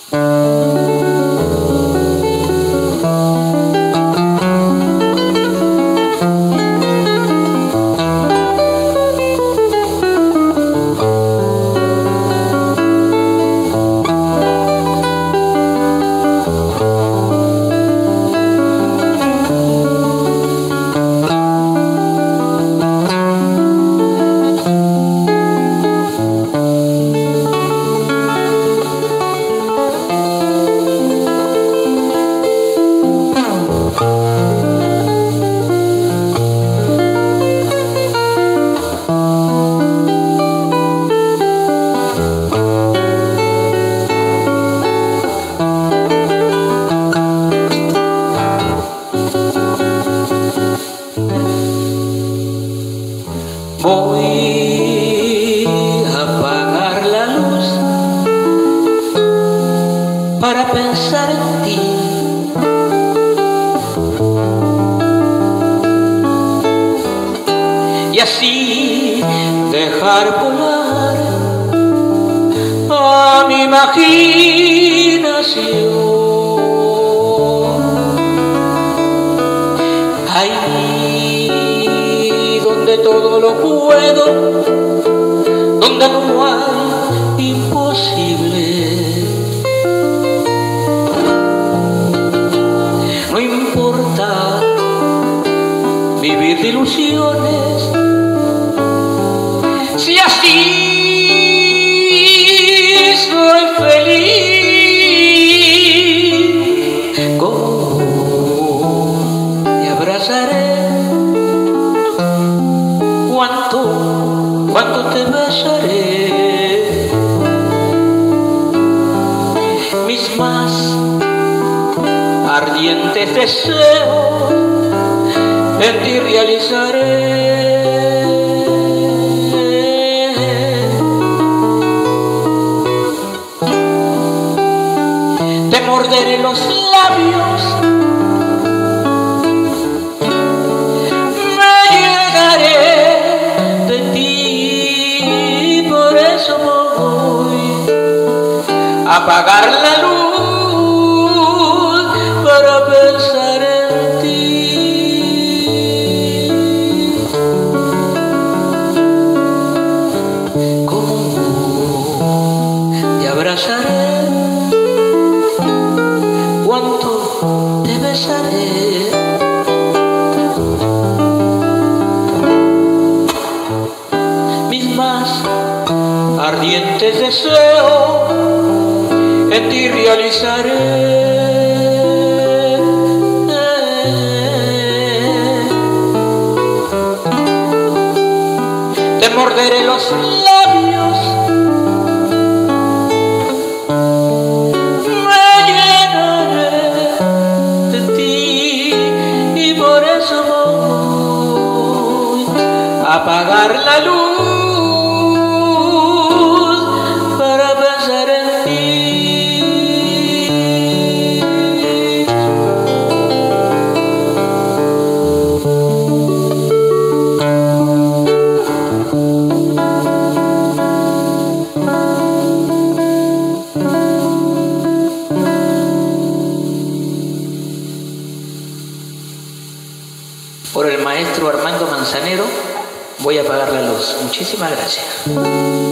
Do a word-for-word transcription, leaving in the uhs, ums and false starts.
Voy a apagar la luz para pensar en ti. Y así dejar volar a mi imaginación. Ahí donde todo lo puedo, donde no hay imposible. No importa vivir de ilusiones, si así soy feliz. ¿Cómo te abrazaré? ¿Cuánto, cuánto te besaré? Mis más ardientes deseos en ti realizaré. Te morderé los labios, me llegaré de ti, por eso voy a apagar la luz para pensar en ti. ¿Cómo te abrazaré? ¿Cuánto te besaré? Mis más ardientes deseos en ti realizaré. Te morderé los labios, apagar la luz para pensar en ti. Por el maestro Armando Manzanero voy a apagar la luz. Muchísimas gracias.